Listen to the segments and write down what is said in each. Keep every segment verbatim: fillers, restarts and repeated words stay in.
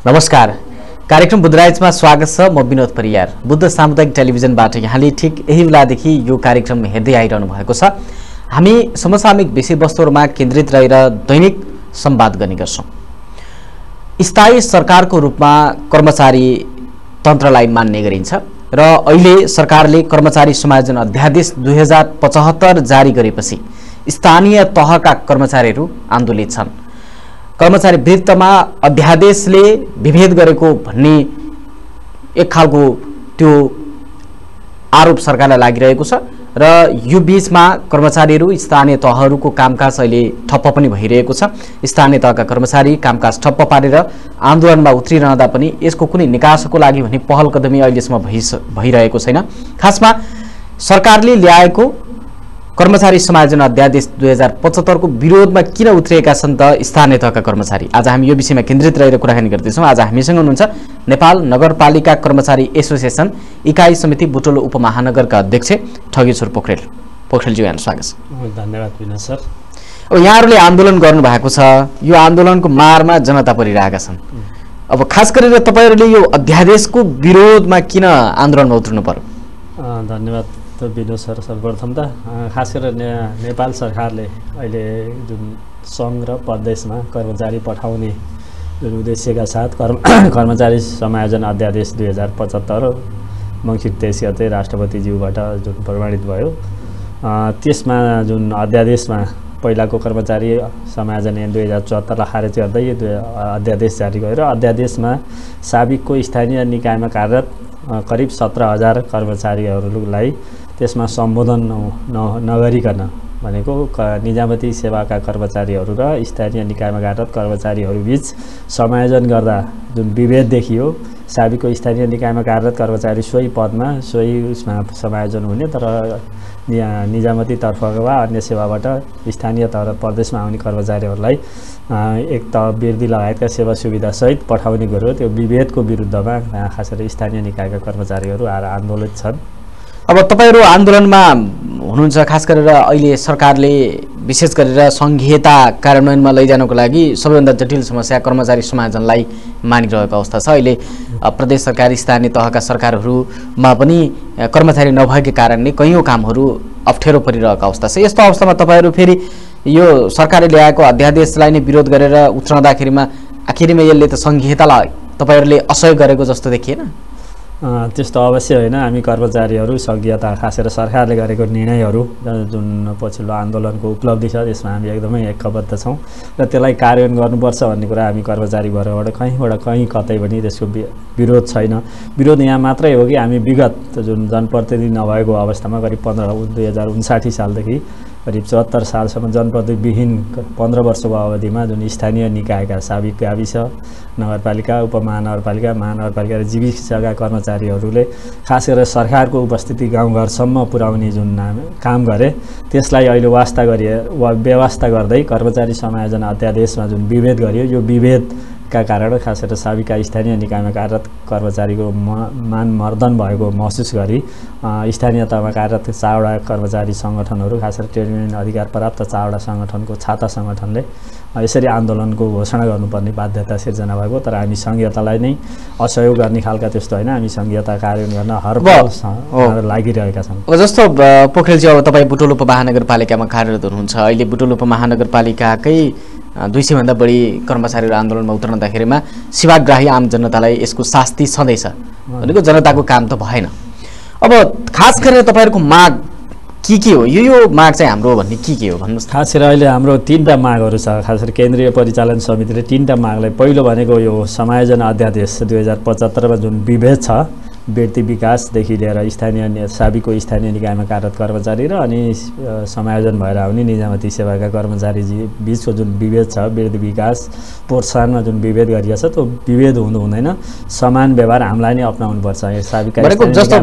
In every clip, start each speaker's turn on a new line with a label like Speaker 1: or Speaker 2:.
Speaker 1: नमस्कार, कार्यक्रम बुद्धराइजमा स्वागत छ। म बिनोद परियार बुद्ध सामुदायिक टेलिभिजनबाट यहाँले ठिक यही बेलादेखि यो कार्यक्रम हेर्दै आइरहनु भएको छ। हामी समसामयिक विषयवस्तुहरूमा केन्द्रित रहेर दैनिक संवाद गर्ने गर्छौं। स्थायी सरकारको रूपमा कर्मचारी तन्त्रलाई मान्ने गरिन्छ र अहिले सरकारले कर्मचारी समायोजन अध्यादेश दुई हजार पचहत्तर जारी गरेपछि स्थानीय तहका कर्मचारीहरू आन्दोलित छन्। कर्मचारी विरुद्धमा अध्यादेशले विभेद गरेको भन्ने एक खालको त्यो आरोप सरकारलाई लागिरहेको छ र यो बीचमा कर्मचारीहरू स्थानीय तहहरूको कामकाज अहिले ठप्प पनि भइरहेको छ। स्थानीय तहका कर्मचारी कामकाज ठप्प पारेर आन्दोलनमा उत्रिरहँदा पनि यसको कुनै निकासको लागि भने पहल कदमी अहिलेसम्म भइरहेको छैन। खासमा सरकारले ल्याएको कर्मचारी समायोजन अध्यादेश दुई हजार पचहत्तर को विरोधमा किन उत्रिएका छन् त स्थानीय तहका कर्मचारी? आज हामी यो विषयमा केन्द्रित रहेर कुराकानी गर्दैछौँ। आज हामीसँग हुनुहुन्छ नेपाल नगरपालिका कर्मचारी एसोसिएसन इकाइ समिति बुटवल उपमहानगरका अध्यक्ष खगेश्वर पोखरेल। पोखरेलजी, यहाँलाई स्वागत छ।
Speaker 2: धन्यवाद विनोद सर।
Speaker 1: अब यहाँहरूले आन्दोलन गर्नु भएको छ, यो आन्दोलनको मारमा जनता परिरहेका छन्। अब खास गरेर तपाईहरूले यो अध्यादेशको विरोधमा किन आन्दोलनमा उत्रनु पर्यो?
Speaker 2: धन्यवाद त विनोद सर। सर्वप्रथम त खास गरेर ने, नेपाल सरकारले अहिले जुन सङ्घ र प्रदेशमा कर्मचारी पठाउने जुन उद्देश्यका साथ कर्म कर्मचारी समायोजन अध्यादेश दुई हजार पचहत्तर मङ्सिर तेइस गते राष्ट्रपतिज्यूबाट जुन प्रमाणित भयो, त्यसमा जुन अध्यादेशमा पहिलाको कर्मचारी समायोजन ऐन दुई हजार चौहत्तरलाई खारेज गर्दै यो अध्यादेश जारी गर्यो र अध्यादेशमा साबिकको स्थानीय निकायमा कार्यरत करिब सत्र हजार कर्मचारीहरूलाई त्यसमा सम्बोधन नगरिकन भनेको निजामती सेवाका कर्मचारीहरू र स्थानीय निकायमा कार्यरत कर्मचारीहरूबीच समायोजन गर्दा जुन विभेद देखियो, साबिकको स्थानीय निकायमा कार्यरत कर्मचारी सोही पदमा सोही उसमा समायोजन हुने, तर निजामती तर्फका वा अन्य सेवाबाट स्थानीय तह र प्रदेशमा आउने कर्मचारीहरूलाई एक त वृद्धि लगायतका सेवा सुविधा सहित पठाउने गर्यो। त्यो विभेदको विरुद्धमा खास गरी स्थानीय निकायका कर्मचारीहरू आएर आन्दोलित छन्।
Speaker 1: अब तपाईहरू आन्दोलनमा हुनुहुन्छ। खास गरेर अहिले सरकारले विशेष गरेर संघीयता कार्यान्वयनमा लैजानको लागि सबैभन्दा जटिल समस्या कर्मचारी समायोजनलाई मानिरहेको अवस्था छ। अहिले प्रदेश सरकार, स्थानीय तहका सरकारहरूमा पनि कर्मचारी नभएकै कारणले कैयौँ कामहरू अप्ठ्यारो परिरहेको अवस्था छ। यस्तो अवस्थामा तपाईहरू फेरि यो सरकारले ल्याएको अध्यादेशलाई नै विरोध गरेर उत्रँदाखेरिमा आखिरमा यसले त संघीयतालाई तपाईहरूले असहयोग गरेको जस्तो देखिएन?
Speaker 2: त्यस्तो अवश्य होइन। हामी कर्मचारीहरू संघीयता खास गरेर सरकारले गरेको निर्णयहरू जुन पछिल्लो आन्दोलनको उपलब्धि छ त्यसमा हामी एकदमै एकबद्ध छौँ र त्यसलाई कार्यान्वयन गर्नुपर्छ भन्ने कुरा हामी कर्मचारी वर्गबाट कहीँबाट कहीँ कतै पनि त्यसको विरोध छैन। विरोध यहाँ मात्रै हो कि हामी विगत जुन जनप्रतिनिधि नभएको अवस्थामा करिब पन्ध्र दुई हजार उन्साठी सालदेखि करिब चौहत्तर सालसम्म जनप्रतिनिधिविहीन पन्ध्र वर्षको अवधिमा जुन स्थानीय निकायका साबिक गाविस, नगरपालिका, उपमहानगरपालिका, महानगरपालिका र जीविकाका कर्मचारीहरूले खास गरेर सरकारको उपस्थिति गाउँघरसम्म पुर्याउने जुन काम गरे, त्यसलाई अहिले वास्ता गरिए वा व्यवस्था गर्दै कर्मचारी समायोजन अध्यादेशमा जुन विभेद गरियो, यो विभेदका कारण खास गरेर साबिका स्थानीय निकायमा कार्यरत कर्मचारीको मान मर्दन भएको महसुस गरी स्थानीय तहमा कार्यरत चारवटा कर्मचारी सङ्गठनहरू, खास गरी ट्रेड युनियन अधिकार प्राप्त चारवटा सङ्गठनको छाता सङ्गठनले यसरी आन्दोलनको घोषणा गर्नुपर्ने बाध्यता सिर्जना भएको। तर हामी संघीयतालाई नै असहयोग गर्ने खालका त्यस्तो होइन, हामी संघीयता कार्यान्वयन गर्न हरपल लागिरहेका छौँ।
Speaker 1: अब जस्तो पोखरेलजी, अब तपाईँ बुटवल उपमहानगरपालिकामा कार्यरत हुनुहुन्छ। अहिले बुटवल उपमहानगरपालिकाकै दुई सय भन्दा बढी कर्मचारीहरू आन्दोलनमा उत्रँदाखेरिमा सेवाग्राही आम जनतालाई यसको शास्ति छँदैछ भनेको जनताको काम त भएन। अब खास गरेर तपाईँहरूको माग के के हो? यो यो माग चाहिँ हाम्रो भन्ने के के हो भन्नुहोस्।
Speaker 2: खास गरेर अहिले हाम्रो तिनवटा मागहरू छ। खास गरी केन्द्रीय परिचालन समितिले तिनवटा मागलाई, पहिलो भनेको यो समायोजन अध्यादेश दुई हजार पचहत्तरमा जुन विभेद छ, व्यक्ति विकासदेखि लिएर स्थानीय साबिकको स्थानीय निकायमा कार्यरत कर्मचारी र अनि समायोजन भएर आउने निजामती सेवाका कर्मचारी बिचको जुन विभेद छ, वृद्धि विकास प्रोत्साहनमा जुन विभेद गरिएको छ, त्यो विभेद हुनु हुँदैन। समान व्यवहार हामीलाई नै अपनाउनुपर्छ। साबिका
Speaker 1: जस्तो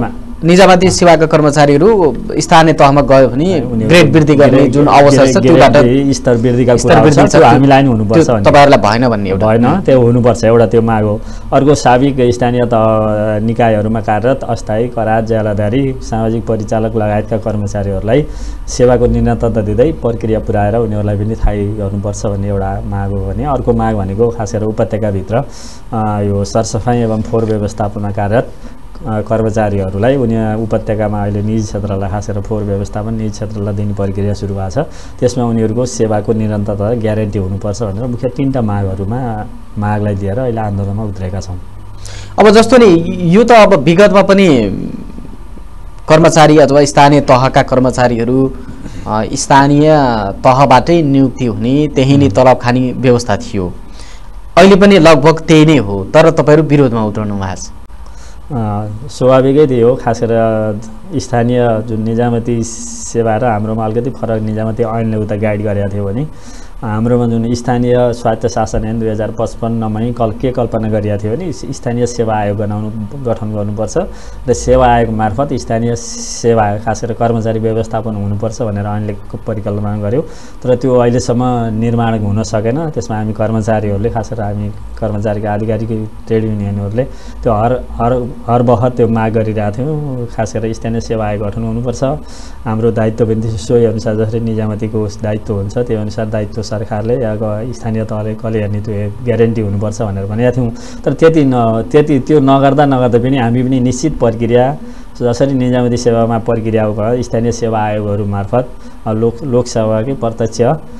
Speaker 1: निजामती सेवाका कर्मचारीहरू स्थानीय तहमा गयो भने ग्रेड वृद्धि गर्ने जुन अवसर छ त्योबाट
Speaker 2: स्तर वृद्धिका कुरा छ त्यो हामीलाई नि हुनुपर्छ भन्ने
Speaker 1: तपाईहरुलाई भएन भन्ने एउटा
Speaker 2: भएन त्यो हुनुपर्छ एउटा त्यो माग हो। अर्को साविक स्थानीय तह निकायहरूमा कार्यरत अस्थायी करार ज्यालादारी सामाजिक परिचालक लगायतका कर्मचारीहरूलाई सेवाको निरन्तरता दिँदै प्रक्रिया पुर्याएर उनीहरूलाई पनि थाहै गर्नुपर्छ भन्ने एउटा माग हो भने अर्को माग भनेको खास गरेर उपत्यकाभित्र यो सरसफाइ एवं फोहोर व्यवस्थापनमा कार्यरत कर्मचारीहरूलाई उनी उपत्यकामा अहिले निजी क्षेत्रलाई खास गरेर फोहोर व्यवस्थापन निजी क्षेत्रलाई दिने प्रक्रिया सुरु भएको छ त्यसमा उनीहरूको सेवाको निरन्तरता ग्यारेन्टी हुनुपर्छ भनेर मुख्य तीनटा मागहरूमा मागलाई लिएर अहिले आन्दोलनमा उत्रेका छौँ।
Speaker 1: अब जस्तो नि यो त अब विगतमा पनि कर्मचारी अथवा स्थानीय तहका कर्मचारीहरू स्थानीय तहबाटै नियुक्ति हुने त्यही नै तलब खाने व्यवस्था थियो। अहिले पनि लगभग त्यही नै हो तर तपाईहरु विरोधमा उत्रनु भएको छ।
Speaker 2: स्वाभाविकै त्यही हो। खास गरेर स्थानीय जुन निजामती सेवा र हाम्रोमा अलिकति फरक निजामती ऐनले उता गाइड गरेको थियो भने हाम्रोमा जुन स्थानीय स्वायत्त शासन ऐन दुई हजार पचपन्नमै कल के कल्पना गरिएको थियो भने स्थानीय सेवा आयोग बनाउनु गठन गर्नुपर्छ र सेवा आयोग मार्फत स्थानीय सेवा खास गरेर कर्मचारी व्यवस्थापन हुनुपर्छ भनेर ऐनले परिकल्पना गर्यो तर त्यो अहिलेसम्म निर्माण हुन सकेन। त्यसमा हामी कर्मचारीहरूले खास गरेर हामी कर्मचारीका आधिकारिक ट्रेड युनियनहरूले त्यो हर हर हर बखत त्यो माग गरिरहेको थियौँ। खास गरेर स्थानीय सेवा आयोग गठन हुनुपर्छ। हाम्रो दायित्व पनि सोही अनुसार जसरी निजामतीको दायित्व हुन्छ त्यो अनुसार दायित्व सरकारले या स्थानीय तहले कसले हेर्ने त्यो ग्यारेन्टी हुनुपर्छ भनेर भनेका थियौँ। तर त्यति न त्यति त्यो नगर्दा नगर्दा पनि हामी पनि निश्चित प्रक्रिया जसरी निजामती सेवामा प्रक्रिया भयो स्थानीय सेवा आयोगहरू मार्फत लोक लोकसेवाकै प्रत्यक्ष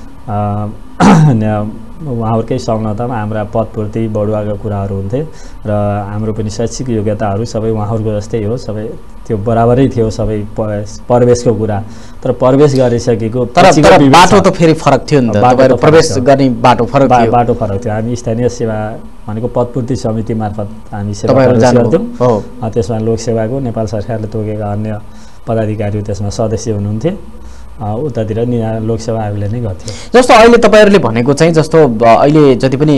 Speaker 2: उहाँहरूकै संलग्नतामा हाम्रा पदपूर्ति बढुवाका कुराहरू हुन्थे र हाम्रो पनि शैक्षिक योग्यताहरू सबै उहाँहरूको जस्तै हो सबै त्यो बराबरै थियो सबै प्रवेशको कुरा। तर प्रवेश गरिसकेको
Speaker 1: तर बाटो त फेरि फरक थियो नि त तपाईहरु प्रवेश गर्ने बाटो फरक थियो
Speaker 2: बाटो फरक थियो। हामी स्थानीय सेवा भनेको पदपूर्ति समिति मार्फत हामी सेवा गर्थ्यौँ हो त्यसमा लोकसेवाको नेपाल सरकारले तोकेका अन्य पदाधिकारी त्यसमा सदस्य हुनुहुन्थे उतातिर नि लोकसेवा आयोगले नै गर्थ्यो।
Speaker 1: जस्तो अहिले तपाईहरुले भनेको चाहिँ जस्तो अहिले जति पनि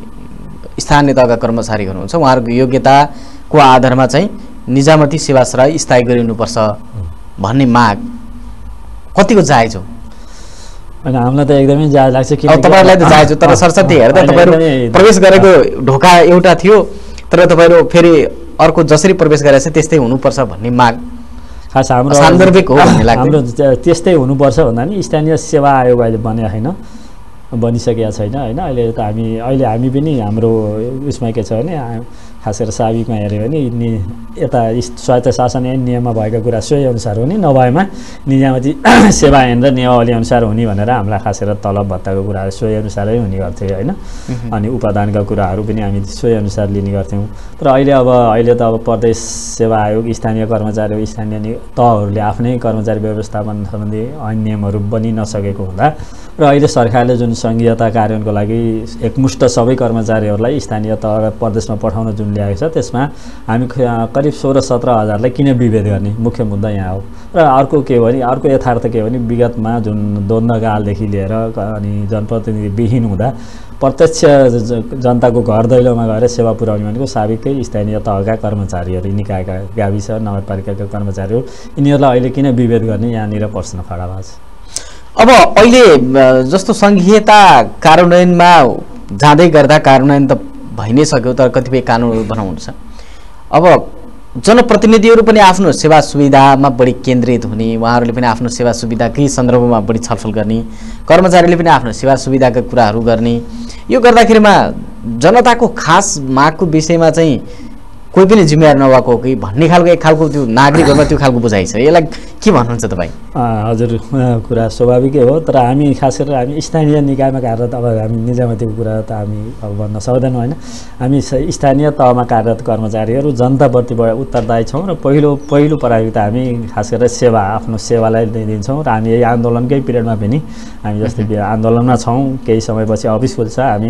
Speaker 1: स्थानीय तहका कर्मचारी हुनुहुन्छ उहाँहरूको योग्यताको आधारमा चाहिँ निजामती सेवाश्रय स्थायी गरिनुपर्छ भन्ने माग कतिको जायज हो?
Speaker 2: अनि हामीलाई त एकदमै जायज लाग्छ कि
Speaker 1: तपाईहरुलाई त जायज हो तर सरसर्ती हेर्दा तपाईहरु प्रवेश गरेको ढोका एउटा थियो तर तपाईहरु फेरि अर्को जसरी प्रवेश गरेछ त्यस्तै हुनुपर्छ भन्ने माग
Speaker 2: खास हाम्रो
Speaker 1: सान्दर्भिक हो भन्ने लाग्छ।
Speaker 2: हाम्रो त्यस्तै हुनुपर्छ भन्दा नि स्थानीय सेवा आयोग अहिले बनेको छैन बनिसकेको छैन होइन। अहिले त हामी अहिले हामी पनि हाम्रो उसमा के छ भने खास गरेर साविकमा हेऱ्यो भने नि यता स्वायत्त शासन ऐन नियममा भएका कुरा सोही अनुसार हुने नभएमा निजामती सेवा ऐन र नियमावली अनुसार हुने भनेर हामीलाई खास गरेर तलब भत्ताको कुराहरू सोही अनुसारै हुने गर्थ्यो होइन। अनि उपादानका कुराहरू पनि हामी सोही अनुसार लिने गर्थ्यौँ। तर अहिले अब अहिले त अब प्रदेश सेवा आयोग स्थानीय कर्मचारी स्थानीय तहहरूले आफ्नै कर्मचारी व्यवस्थापन सम्बन्धी ऐन नियमहरू बनि नसकेको हुँदा र अहिले सरकारले जुन संघीयता कार्यान्वयनको लागि एकमुष्ट सबै कर्मचारीहरूलाई स्थानीय तह प्रदेशमा पठाउन जुन ल्याएको छ त्यसमा हामी करिब सोह्र सत्र हजारलाई किन विभेद गर्ने मुख्य मुद्दा यहाँ हो। र अर्को के हो भने अर्को यथार्थ के हो भने विगतमा जुन द्वन्द्वकालदेखि लिएर अनि जनप्रतिनिधिविहीन हुँदा प्रत्यक्ष जनताको घर दैलोमा गएर सेवा पुर्याउने भनेको साविकै स्थानीय तहका कर्मचारीहरू निकायका गाविस नगरपालिकाका कर्मचारीहरू यिनीहरूलाई अहिले किन विभेद गर्ने यहाँनिर प्रश्न खडा भएको छ।
Speaker 1: अब अहिले जस्तो संघीयता कार्यान्वयनमा जाँदै गर्दा कार्यान्वयन त भइ नै सक्यो तर कतिपय कानुनहरू बनाउनु छ। अब जनप्रतिनिधिहरू पनि आफ्नो सेवा सुविधामा बढी केन्द्रित हुने उहाँहरूले पनि आफ्नो सेवा सुविधाकै सन्दर्भमा बढी छलफल गर्ने कर्मचारीले पनि आफ्नो सेवा सुविधाका कुराहरू गर्ने यो गर्दाखेरिमा जनताको खास मागको विषयमा चाहिँ कोही पनि जिम्मेवार नभएको हो कि भन्ने खालको एक खालको त्यो नागरिकहरूमा त्यो खालको बुझाइ छ। यसलाई के भन्नुहुन्छ तपाईँ?
Speaker 2: हजुर कुरा स्वाभाविकै हो तर हामी खास गरेर हामी स्थानीय निकायमा कार्यरत अब हामी निजामतीको कुरा त हामी अब भन्न सक्दैनौँ होइन। हामी स्थानीय तहमा कार्यरत कर्मचारीहरू जनताप्रतिबाट उत्तरदायी छौँ र पहिलो पहिलो प्राथमिकता हामी खास गरेर सेवा आफ्नो सेवालाई दिन्छौँ र हामी यही आन्दोलनकै पिरियडमा पनि हामी जस्तै आन्दोलनमा छौँ केही समयपछि अफिस खुल्छ हामी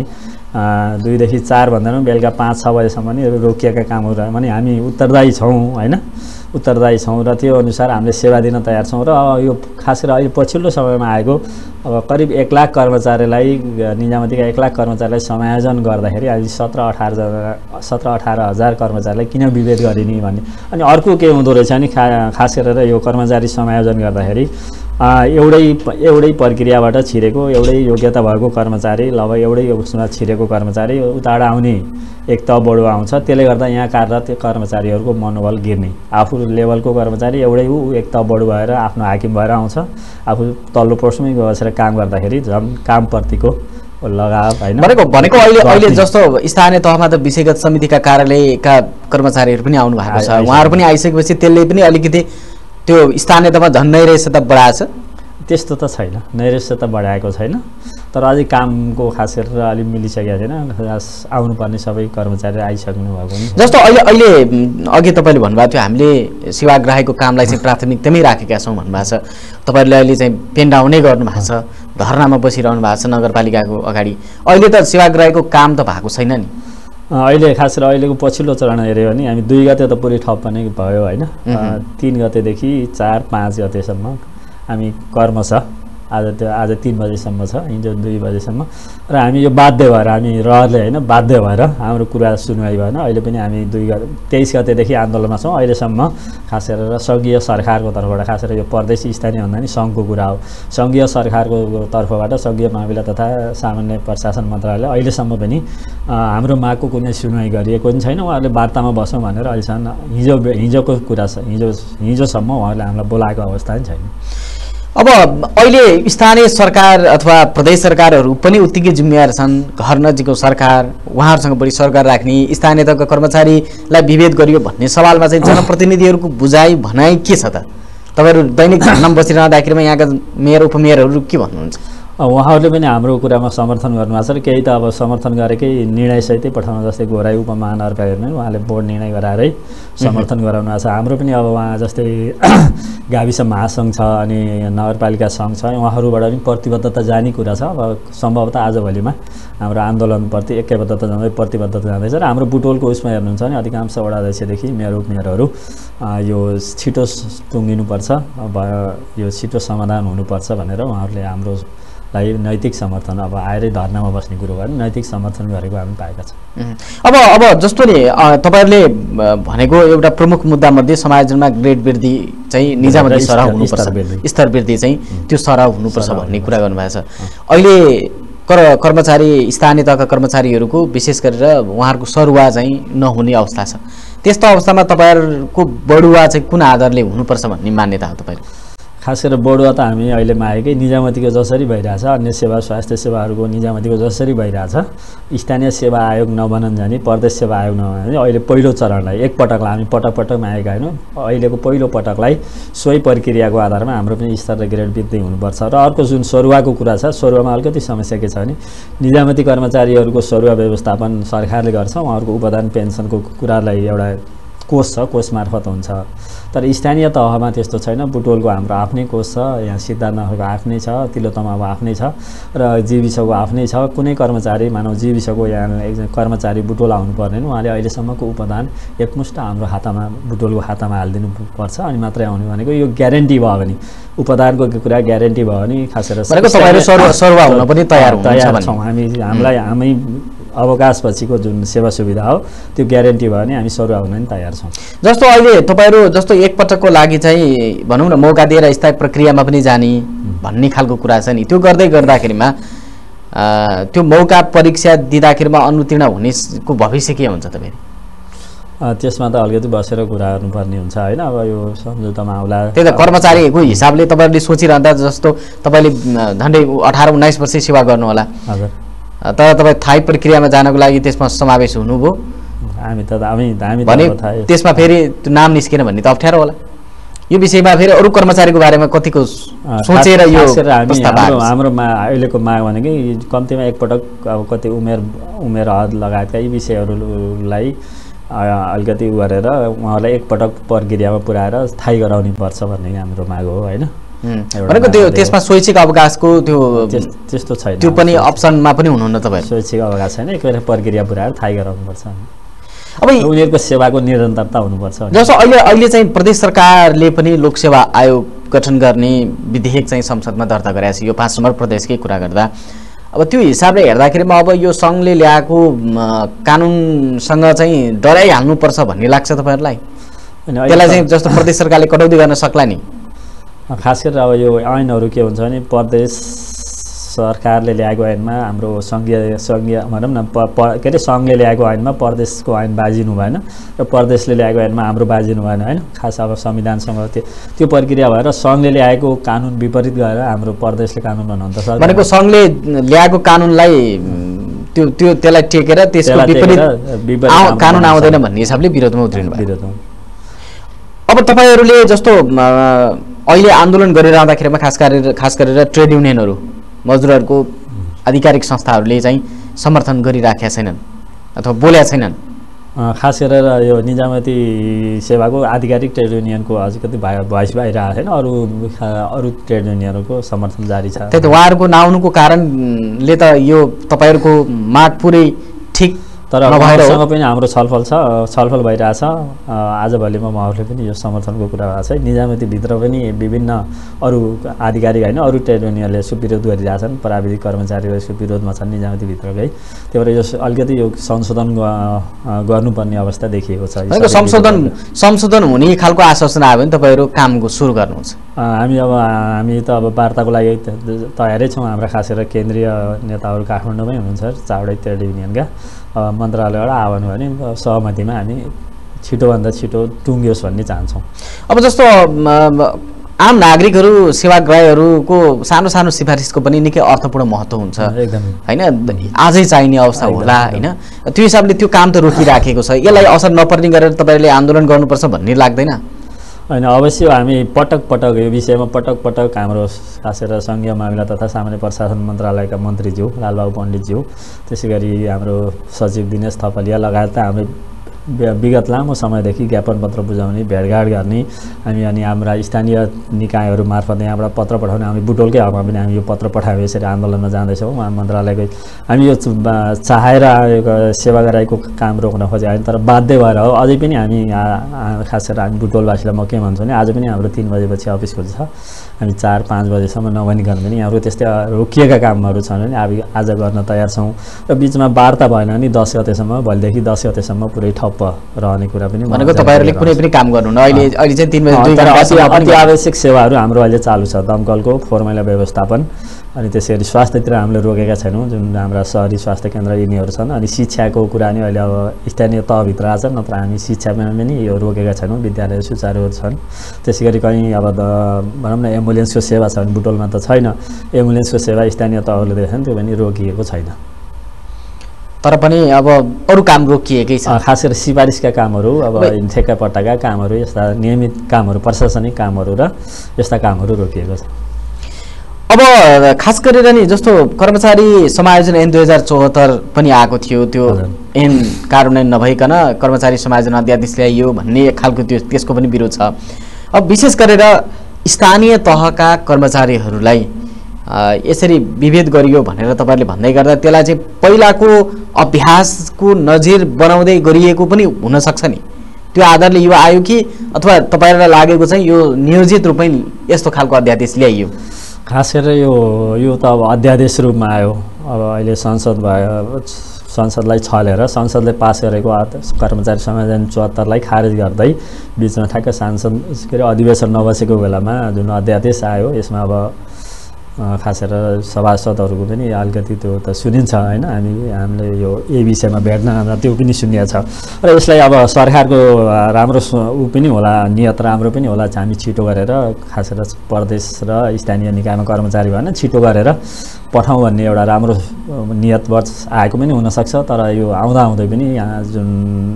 Speaker 2: दुईदेखि चार भन्दा पनि बेलुका पाँच छ बजेसम्म नि रोकिएका कामहरू भने हामी उत्तरदायी छौँ होइन। उत्तरदायी छौँ र त्यो अनुसार हामीले सेवा दिन तयार छौँ र अब यो खास गरेर अहिले पछिल्लो समयमा आएको अब करिब एक लाख कर्मचारीलाई निजामतीका एक लाख कर्मचारीलाई समायोजन गर्दाखेरि अहिले सत्र अठारजना सत्र अठार हजार कर्मचारीलाई किन विभेद गरिने भन्ने अनि अर्को के हुँदो रहेछ नि खा खास गरेर यो कर्मचारी समायोजन गर्दाखेरि एउटै एउटै प्रक्रियाबाट छिरेको एउटै योग्यता भएको कर्मचारी ल एउटै उसमा छिरेको कर्मचारी उताबाट आउने एक त बढुवा आउँछ त्यसले गर्दा यहाँ कार्यरत कर्मचारीहरूको मनोबल गिर्ने आफू लेभलको कर्मचारी एउटै ऊ एक त बढु भएर आफ्नो हाकिम भएर आउँछ आफू तल्लो पोस्टमै बसेर काम गर्दाखेरि झन् कामप्रतिको लगाव हैन
Speaker 1: भनेको भनेको अहिले अहिले जस्तो स्थानीय तहमा त विषयगत समितिका कार्यालयका कर्मचारीहरू पनि आउनु भएको छ उहाँहरू पनि आइसकेपछि त्यसले पनि अलिकति त्यो स्थानीय तहमा झन् नैराश्यता बढाएको छ
Speaker 2: त्यस्तो त छैन नैराश्यता बढाएको छैन तर अझै कामको खास गरेर अलि मिलिसकेको छैन आउनुपर्ने सबै कर्मचारी आइसक्नु भएको नि
Speaker 1: जस्तो अहिले अहिले अघि तपाईँले भन्नुभएको थियो हामीले सेवाग्राहीको कामलाई चाहिँ प्राथमिकतामै राखेका छौँ भन्नुभएको छ तपाईँहरूले अहिले चाहिँ पेन्डाउनै गर्नु भएको छ धरनामा बसिरहनु भएको छ नगरपालिकाको अगाडि अहिले त सेवाग्राहीको काम त भएको छैन नि
Speaker 2: अहिले खास गरेर अहिलेको पछिल्लो चरण हेऱ्यो भने हामी दुई गते त पुरै ठप्प नै भयो होइन तीन गतेदेखि चार पाँच गतेसम्म हामी कर्म छ आज त्यो आज तीन बजेसम्म छ हिजो दुई बजेसम्म र हामी यो बाध्य भएर हामी रहरले होइन बाध्य भएर हाम्रो कुरा सुनवाई भएन अहिले पनि हामी दुई गते तेइस गतेदेखि आन्दोलनमा छौँ अहिलेसम्म खास गरेर सङ्घीय सरकारको तर्फबाट खास गरेर यो प्रदेश स्थानीय भन्दा नि सङ्घको कुरा हो सङ्घीय सरकारको तर्फबाट सङ्घीय मामिला तथा सामान्य प्रशासन मन्त्रालयले अहिलेसम्म पनि हाम्रो मागको कुनै सुनवाई गरिएको पनि छैन उहाँहरूले वार्तामा बसौँ भनेर अहिलेसम्म हिजो हिजोको कुरा छ हिजो हिजोसम्म उहाँहरूले हामीलाई बोलाएको अवस्था पनि छैन
Speaker 1: अब अहिले स्थानीय सरकार अथवा प्रदेश सरकारहरू पनि उत्तिकै जिम्मेवार छन् घर नजिकको सरकार उहाँहरूसँग बढी सरकार राख्ने स्थानीय तहका कर्मचारीलाई विभेद गरियो भन्ने सवालमा चाहिँ जनप्रतिनिधिहरूको बुझाइ भनाइ के छ त तपाईँहरू दैनिक धरनामा बसिरहँदाखेरिमा यहाँका मेयर उपमेयरहरू के भन्नुहुन्छ
Speaker 2: उहाँहरूले पनि हाम्रो कुरामा समर्थन गर्नुभएको छ र केही त अब समर्थन गरेकै निर्णयसहितै पठाउनु जस्तै घोराई उपमहानगरपालिका उहाँले बोर्ड निर्णय गराएरै समर्थन गराउनु भएको छ हाम्रो पनि अब उहाँ जस्तै गाविस महासङ्घ छ अनि नगरपालिका सङ्घ छ उहाँहरूबाट पनि प्रतिबद्धता जाने कुरा छ अब सम्भवतः आजभोलिमा हाम्रो आन्दोलनप्रति एकैबद्धता जाँदै प्रतिबद्धता जाँदैछ र हाम्रो बुटवलको उसमा हेर्नुहुन्छ भने अधिकांश वडा अध्यक्षदेखि मेयर उपमेयरहरू यो छिटो टुङ्गिनुपर्छ अब यो छिटो समाधान हुनुपर्छ भनेर उहाँहरूले हाम्रो लाई नैतिक समर्थन अब आएरै धर्नामा बस्ने कुरो भयो नैतिक समर्थन गरेको हामी पाएका छौँ
Speaker 1: अब अब जस्तो नि तपाईँहरूले भनेको एउटा प्रमुख मुद्दा मध्ये समायोजनमा ग्रेड वृद्धि चाहिँ निजामती सरह हुनुपर्छ स्तर वृद्धि चाहिँ त्यो सरह हुनुपर्छ भन्ने कुरा गर्नुभएको छ अहिले कर कर्मचारी स्थानीय तहका कर्मचारीहरूको विशेष गरेर उहाँहरूको सरुवा चाहिँ नहुने अवस्था छ त्यस्तो अवस्थामा तपाईँहरूको बढुवा चाहिँ कुन आधारले हुनुपर्छ भन्ने मान्यता हो तपाईँको
Speaker 2: खास गरेर बढुवा त हामी अहिले मागेकै निजामतीको जसरी भइरहेछ अन्य सेवा स्वास्थ्य सेवाहरूको निजामतीको जसरी भइरहेछ स्थानीय सेवा आयोग नबनन जाने प्रदेश सेवा आयोग नबनन जाने अहिले पहिलो चरणलाई एकपटकलाई हामी पटक पटक मागेका होइनौँ अहिलेको पहिलो पटकलाई सोही प्रक्रियाको आधारमा हाम्रो पनि स्तर र ग्रेड वृद्धि हुनुपर्छ र अर्को जुन सरुवाको कुरा छ सरुवामा अलिकति समस्या के छ भने निजामती कर्मचारीहरूको सरुवा व्यवस्थापन सरकारले गर्छ उहाँहरूको उपदान पेन्सनको कुरालाई एउटा कोष छ कोष मार्फत हुन्छ तर स्थानीय तहमा त्यस्तो छैन बुटवलको हाम्रो आफ्नै कोष छ यहाँ सिद्धार्थनगरको आफ्नै छ तिलोतमाको आफ्नै छ र जीविसको आफ्नै छ कुनै कर्मचारी मानव जीविसको यहाँ एकजना कर्मचारी बुटवल आउनुपर्ने उहाँले अहिलेसम्मको उपदान एकमुष्ट हाम्रो हातमा बुटवलको हातमा हालिदिनु पर्छ अनि मात्रै आउने भनेको यो ग्यारेन्टी भयो भने उपदानको कुरा ग्यारेन्टी भयो भने खास गरेर
Speaker 1: सरुवा हुन पनि तयार
Speaker 2: तयार छौँ हामी हामीलाई हामी अवकाश पछिको जुन सेवा सुविधा हो त्यो ग्यारेन्टी भयो भने हामी सरुवा हुन पनि तयार छौँ
Speaker 1: जस्तो अहिले तपाईँहरू जस्तो एकपटकको लागि चाहिँ भनौँ न मौका दिएर स्थायी प्रक्रियामा पनि जाने भन्ने खालको कुरा छ नि त्यो गर्दै गर्दाखेरिमा त्यो मौका परीक्षा दिँदाखेरिमा अनुत्तीर्ण हुनेको भविष्य के हुन्छ तपाईँ
Speaker 2: त्यसमा त अलिकति बसेर कुरा गर्नुपर्ने हुन्छ होइन अब यो सम्झौतामा आउला
Speaker 1: त्यही त कर्मचारीको हिसाबले तपाईँहरूले सोचिरहँदा जस्तो तपाईँले झन्डै अठार उन्नाइस वर्ष सेवा गर्नु होला
Speaker 2: हजुर
Speaker 1: तर तपाईँ थाई प्रक्रियामा जानको लागि त्यसमा समावेश हुनुभयो
Speaker 2: हामी त हामी हामी
Speaker 1: भने त्यसमा फेरि त्यो नाम निस्केन भन्ने त अप्ठ्यारो होला यो विषयमा फेरि अरू कर्मचारीको बारेमा कतिको सोचेर यो
Speaker 2: हाम्रोमा अहिलेको माग भनेकै कम्तीमा एकपटक अब कति उमेर उमेर हद लगायतका यी विषयहरूलाई अलिकति उ गरेर उहाँलाई एकपटक प्रक्रियामा पुऱ्याएर थाहै गराउनु पर्छ भन्ने हाम्रो माग हो होइन
Speaker 1: भनेको त्यो त्यसमा स्वैच्छिक अवकाशको त्यो
Speaker 2: त्यस्तो छैन
Speaker 1: त्यो पनि अप्सनमा पनि हुनुहुन्न तपाईँ
Speaker 2: स्वैच्छिक अवकाश छैन एकपटक प्रक्रिया पुऱ्याएर थाहै गराउनुपर्छ
Speaker 1: अब
Speaker 2: उनीहरूको सेवाको निरन्तरता हुनुपर्छ।
Speaker 1: जस्तो अहिले अहिले चाहिँ प्रदेश सरकारले पनि लोकसेवा आयोग गठन गर्ने विधेयक चाहिँ संसदमा दर्ता गरेको छ, यो पाँच नम्बर प्रदेशकै कुरा गर्दा। अब त्यो हिसाबले हेर्दाखेरिमा अब यो सङ्घले ल्याएको कानुनसँग चाहिँ डराइहाल्नुपर्छ भन्ने लाग्छ तपाईँहरूलाई? त्यसलाई चाहिँ जस्तो प्रदेश सरकारले कटौती गर्न सक्ला नि?
Speaker 2: खास गरेर अब यो ऐनहरू के हुन्छ भने प्रदेश सरकारले ल्याएको ऐनमा हाम्रो सङ्घीय सङ्घीय भनौँ न के अरे सङ्घले ल्याएको ऐनमा प्रदेशको ऐन बाजिनु भएन र प्रदेशले ल्याएको ऐनमा हाम्रो बाजिनु भएन होइन। खास अब संविधानसँग त्यो त्यो प्रक्रिया भएर सङ्घले ल्याएको कानुन विपरीत गएर हाम्रो प्रदेशले कानुन बनाउनु त
Speaker 1: भनेको सङ्घले ल्याएको कानुनलाई त्यो त्यो त्यसलाई टेकेर त्यसको विपरीत कानुन आउँदैन भन्ने हिसाबले विरोधमा उत्रिनु भयो। अब तपाईँहरूले जस्तो अहिले आन्दोलन गरिरहँदाखेरिमा खास गरेर खास गरेर ट्रेड युनियनहरू मजदुरहरूको आधिकारिक संस्थाहरूले चाहिँ समर्थन गरिराखेका छैनन् अथवा बोलेका छैनन्।
Speaker 2: खास गरेर यो निजामती सेवाको आधिकारिक ट्रेड युनियनको अलिकति भोइस भइरहेको छैन, अरू अरू ट्रेड युनियनहरूको समर्थन जारी छ।
Speaker 1: त्यही त उहाँहरूको नआउनुको कारणले त यो तपाईँहरूको माग पुरै ठिक
Speaker 2: तर उहाँहरूसँग पनि हाम्रो छलफल छ छलफल भइरहेछ। आजभोलिमा उहाँहरूले पनि यो समर्थनको कुरा भएको छ। निजामतीभित्र पनि विभिन्न अरू आधिकारिक होइन अरू ट्रेड युनियनले यसको विरोध गरिरहेछन्, प्राविधिक कर्मचारीहरू यसको विरोधमा छन् निजामतीभित्रकै। त्यही भएर यो अलिकति यो संशोधन गर्नुपर्ने अवस्था देखिएको छ।
Speaker 1: संशोधन संशोधन हुने खालको आश्वासन आयो भने तपाईँहरू कामको सुरु गर्नुहुन्छ?
Speaker 2: हामी अब हामी त अब वार्ताको लागि तयारै छौँ। हाम्रा खास गरेर केन्द्रीय नेताहरू काठमाडौँमै हुनुहुन्छ, चावडै ट्रेड युनियनका। मन्त्रालयबाट आह्वान भने सहमतिमा हामी छिटोभन्दा छिटो टुङ्गियोस् भन्ने चाहन्छौँ।
Speaker 1: अब जस्तो आम नागरिकहरू सेवाग्राहीहरूको सानो सानो सिफारिसको पनि निकै अर्थपूर्ण महत्त्व हुन्छ होइन, आजै चाहिने अवस्था होला होइन। त्यो हिसाबले त्यो काम त रोकिराखेको छ, यसलाई असर नपर्ने गरेर तपाईँहरूले आन्दोलन गर्नुपर्छ भन्ने लाग्दैन?
Speaker 2: होइन, अवश्य हामी पटक पटक यो विषयमा पटक पटक हाम्रो खास गरेर सङ्घीय मामिला तथा सामान्य प्रशासन मन्त्रालयका मन्त्रीज्यू लालबाबु पण्डितज्यू, त्यसै गरी हाम्रो सचिव दिनेश थपलिया लगायत हाम्रो विगत लामो समयदेखि ज्ञापन पत्र बुझाउने भेटघाट गर्ने हामी अनि हाम्रा स्थानीय निकायहरू मार्फत यहाँबाट पत्र पठाउने हामी बुटोलकै हकमा पनि हामी यो पत्र पठायो यसरी आन्दोलनमा जाँदैछौँ। उहाँ मन्त्रालयकै हामी यो चाहेर आएको सेवाग्राहीको काम रोक्न खोजे होइन, तर बाध्य भएर हो। अझै पनि हामी खास गरेर हामी बुटोलवासीलाई म के भन्छु भने आज पनि हाम्रो तिन बजेपछि अफिस खुल्छ, हामी चार पाँच बजेसम्म नभनिकन पनि हाम्रो त्यस्तै रोकिएका कामहरू छन् भने हामी आज गर्न तयार छौँ। र बिचमा वार्ता भएन भने दस गतेसम्म भोलिदेखि दस गतेसम्म पुरै ठप रहने कुरा पनि
Speaker 1: भनेको तपाईँहरूले कुनै पनि काम गर्नु अहिले अहिले चाहिँ तीन बजे दुई
Speaker 2: घण्टा अति आवश्यक सेवाहरू हाम्रो अहिले चालु छ। दमकलको फोहोर मैला व्यवस्थापन अनि त्यसै गरी स्वास्थ्यतिर हामीले रोकेका छैनौँ, जुन हाम्रा सहरी स्वास्थ्य केन्द्र यिनीहरू छन्। अनि शिक्षाको कुरा नि अहिले अब स्थानीय तहभित्र आछ, नत्र हामी शिक्षामा पनि यो रोकेका छैनौँ, विद्यालय सुचारुहरू छन्। त्यसै गरी कहीँ अब भनौँ न एम्बुलेन्सको सेवा छ भने बुटोलमा त छैन, एम्बुलेन्सको सेवा स्थानीय तहहरूले देख्छन्, त्यो पनि रोकिएको छैन।
Speaker 1: तर पनि अब अरू काम रोकिएकै छ,
Speaker 2: खास गरेर सिफारिसका कामहरू अब ठेक्का पट्टाका कामहरू यस्ता नियमित कामहरू प्रशासनिक कामहरू र यस्ता कामहरू रोकिएको छ।
Speaker 1: अब खास गरेर नि जस्तो कर्मचारी समायोजन ऐन दुई हजार चौहत्तर पनि आएको थियो, त्यो ऐन कार्यान्वयन नभइकन कर्मचारी समायोजन अध्यादेश ल्याइयो भन्ने खालको त्यो त्यसको पनि विरोध छ। अब विशेष गरेर स्थानीय तहका कर्मचारीहरूलाई यसरी विभेद गरियो भनेर तपाईँहरूले भन्दै गर्दा त्यसलाई चाहिँ पहिलाको अभ्यासको नजिर बनाउँदै गरिएको पनि हुनसक्छ नि, त्यो आधारले यो आयो कि अथवा तपाईँहरूलाई लागेको चाहिँ यो नियोजित रूपमै यस्तो खालको अध्यादेश ल्याइयो?
Speaker 2: खास गरेर यो यो त अब अध्यादेश रूपमा आयो। अब अहिले संसद भयो, संसदलाई छलेर संसदले पास गरेको कर्मचारी समायोजन चौहत्तरलाई खारेज गर्दै बिचमा ठ्याक्क सांसद के अरे अधिवेशन नबसेको बेलामा जुन अध्यादेश आयो यसमा अब खास गरेर सभासदहरूको पनि अलिकति त्यो त सुनिन्छ होइन। हामी हामीले यो ए विषयमा भेट्न हाम्रो त्यो पनि सुनिएको छ र यसलाई अब सरकारको राम्रो ऊ पनि होला, नियत राम्रो पनि होला, हामी छिटो गरेर खास गरेर प्रदेश र स्थानीय निकायमा कर्मचारी भएन छिटो गरेर पठाउँ भन्ने एउटा राम्रो नियतबाट आएको पनि हुनसक्छ। तर यो आउँदा आउँदै पनि यहाँ जुन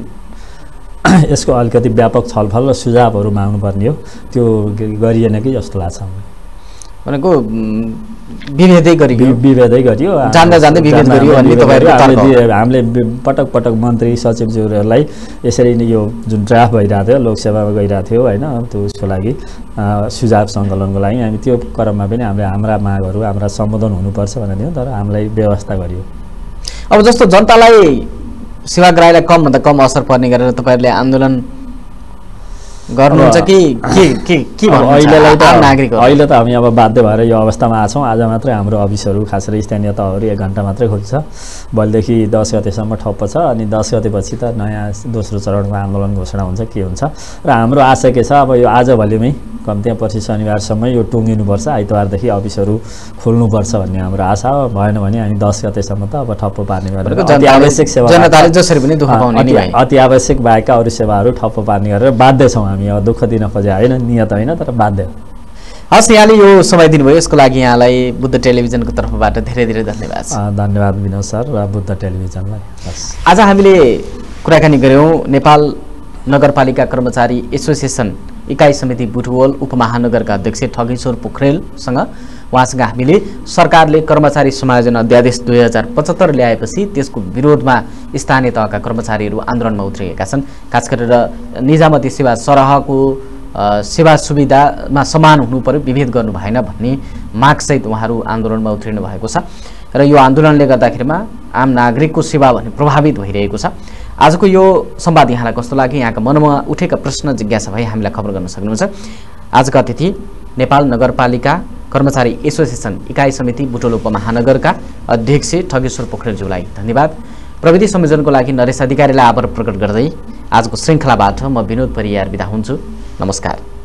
Speaker 2: यसको अलिकति व्यापक छलफल र सुझावहरू माग्नुपर्ने हो, त्यो गरिएन कि जस्तो लाग्छ।
Speaker 1: भनेको विभेदै गरियो
Speaker 2: विभेदै गरियो
Speaker 1: जान्दा जान्दै विभेद गरियो भन्ने तपाईँहरू
Speaker 2: हामीले पटक पटक मन्त्री सचिवज्यूहरूलाई यसरी नै यो जुन ड्राफ्ट भइरहेको थियो लोकसेवामा गइरहेको थियो होइन, त्यो उसको लागि सुझाव सङ्कलनको लागि हामी त्यो क्रममा पनि हामीले हाम्रा मागहरू हाम्रा सम्बोधन हुनुपर्छ भनेर थियो, तर हामीलाई व्यवस्था गरियो।
Speaker 1: अब जस्तो जनतालाई सेवाग्राहीलाई कमभन्दा कम असर पर्ने गरेर तपाईँहरूले आन्दोलन गर्नुहुन्छ कि के के के
Speaker 2: अहिलेलाई त
Speaker 1: नागरिक
Speaker 2: अहिले त हामी अब बाध्य भएर यो अवस्थामा आछौँ। आज मात्रै हाम्रो अफिसहरू खास गरी स्थानीय तहहरू एक घन्टा मात्रै खोल्छ। भोलिदेखि दस गतेसम्म ठप्प छ अनि दस गतेपछि त नयाँ दोस्रो चरणको आन्दोलन घोषणा हुन्छ के हुन्छ। र हाम्रो आशा के छ अब यो आजभोलिमै कम्तीमा पछि शनिबारसम्म यो टुङ्गिनुपर्छ, आइतबारदेखि अफिसहरू खोल्नुपर्छ भन्ने हाम्रो आशा हो। भएन भने हामी दस गतेसम्म त अब ठप्प पार्ने गरेर अति आवश्यक सेवा
Speaker 1: जनताले जसरी पनि दुःख पाउने नि भाइ
Speaker 2: अति आवश्यक बाहेकका अरू सेवाहरू ठप्प पार्ने गरेर बाध्य छौँ हामी। अब दुःख दिन खोजे होइन, नियत होइन तर बाध्य।
Speaker 1: हस्, यहाँले यो समय दिनुभयो यसको लागि यहाँलाई बुद्ध टेलिभिजनको तर्फबाट धेरै धेरै धन्यवाद छ।
Speaker 2: धन्यवाद विनोद सर र बुद्ध टेलिभिजनलाई। हस्,
Speaker 1: आज हामीले कुराकानी गऱ्यौँ नेपाल नगरपालिका कर्मचारी एसोसिएसन इकाइ समिति बुटवल उपमहानगरका अध्यक्ष खगेश्वर पोखरेलसँग। उहाँसँग हामीले सरकारले कर्मचारी समायोजन अध्यादेश दुई हजार पचहत्तर ल्याएपछि त्यसको विरोधमा स्थानीय तहका कर्मचारीहरू आन्दोलनमा उत्रिएका छन्। खास गरेर निजामती सेवा सरहको सेवा सुविधामा समान हुनु पर्यो, विभेद गर्नु भएन भन्ने मागसहित उहाँहरू आन्दोलनमा उत्रिनु भएको छ। र यो आन्दोलनले गर्दाखेरिमा आम नागरिकको सेवा भने प्रभावित भइरहेको छ। आजको यो संवाद यहाँलाई कस्तो लाग्यो? यहाँका मनमा उठेका प्रश्न जिज्ञासा भए हामीलाई खबर गर्न सक्नुहुन्छ। आजका अतिथि नेपाल नगरपालिका कर्मचारी एसोसिएसन इकाइ समिति बुटवल उपमहानगरका अध्यक्ष खगेश्वर पोखरेलज्यूलाई धन्यवाद। प्रविधि संयोजनको लागि नरेश अधिकारीलाई आभार प्रकट गर्दै आजको श्रृङ्खलाबाट म विनोद परियार बिदा हुन्छु। नमस्कार।